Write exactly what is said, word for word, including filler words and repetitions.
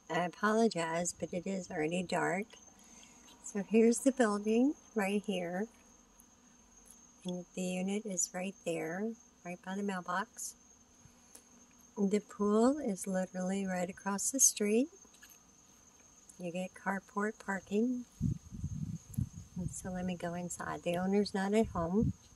I apologize, but it is already dark. So here's the building right here. And the unit is right there, right by the mailbox. The pool is literally right across the street. You get carport parking. And so let me go inside. The owner's not at home.